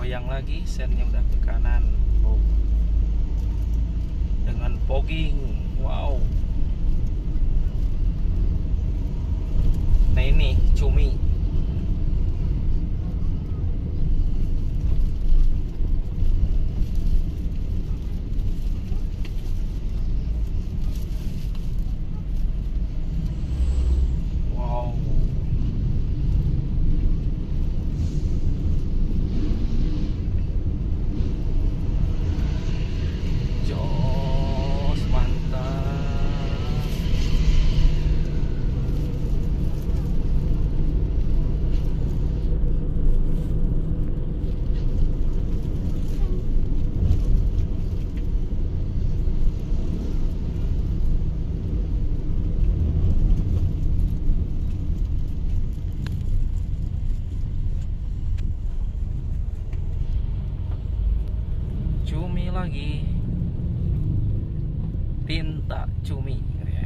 goyang lagi, sennya udah ke kanan. Oh. Dengan fogging, wow. Nah ini cumi. Wow. Jos, mantap. Cumi lagi, tinta cumi ya.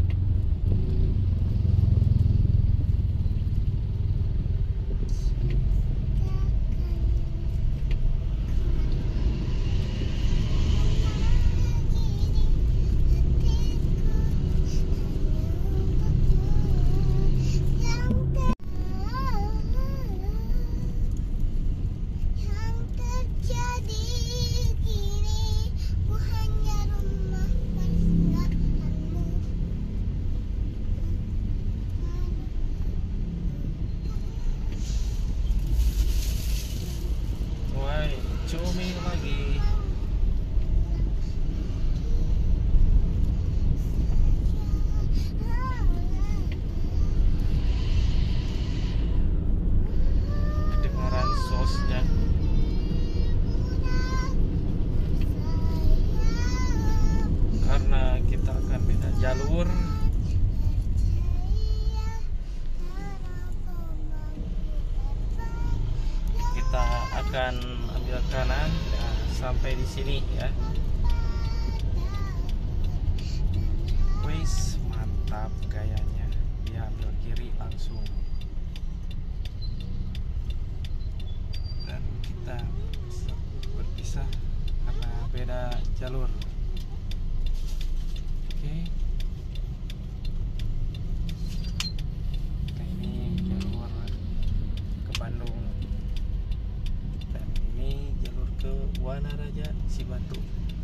Woi, cumi lagi. Kedengaran sosnya. Karena kita akan beda jalur, kita akan ambil kanan. Nah, sampai di sini ya. Wis, mantap gayanya. Dia ambil kiri langsung. Dan kita berpisah karena beda jalur. Oke. Nah, ini jalur ke Bandung. Dan ini jalur ke Wanaraja Cibatu.